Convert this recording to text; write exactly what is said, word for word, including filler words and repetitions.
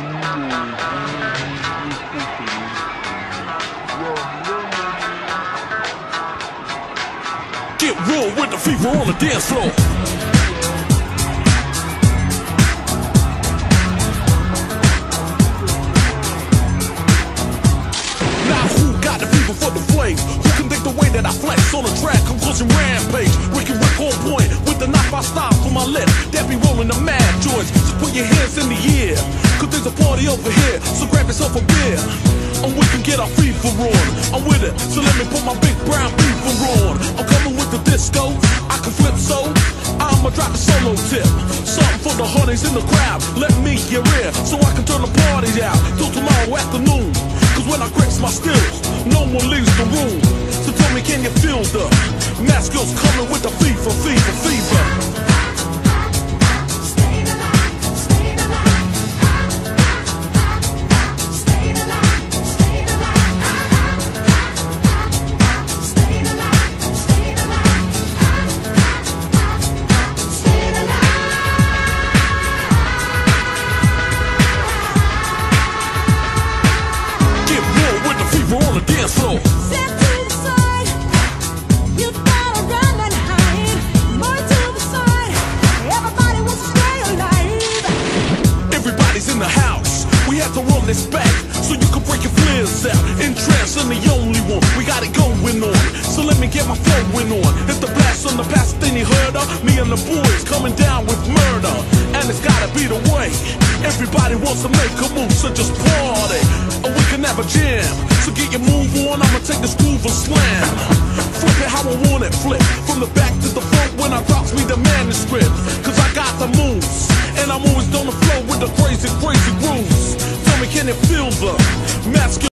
Get real with the fever on the dance floor. Now who got the fever for the flames? Who can think the way that I flex on the track? I'm causing rampage. Ricky Rick on point with the knife I style for my lip. That be rolling the mad joints. So put your hands in the air, cause there's a party over here. So grab yourself a beer, and we can get our fever on. I'm with it, so let me put my big brown fever on. I'm coming with the disco, I can flip so I'ma drop a solo tip. Something for the honeys in the crowd. Let me get real, so I can turn the party out till tomorrow afternoon. Cause when I grips my skills, no one leaves the room. So tell me, can you feel the mask skills coming with the fever, fever, fever? On the dance floor. Step to the side, you gotta run and hide. More to the side, everybody wants to stay alive. Everybody's in the house, we have to run this back so you can break your flares out. In trance, I'm the only one, we got it going on. So let me get my flowing on. It's the blast on the past thing you heard of. Me and the boys coming down with murder, and it's gotta be the way. Everybody wants to make a move, so just party, or we can have a jam. So get your move on, I'ma take this groove and slam. Flip it how I want it, flip from the back to the front when I drops me the manuscript. Cause I got the moves, and I'm always on the flow with the crazy, crazy grooves. Tell me, can you feel the mask?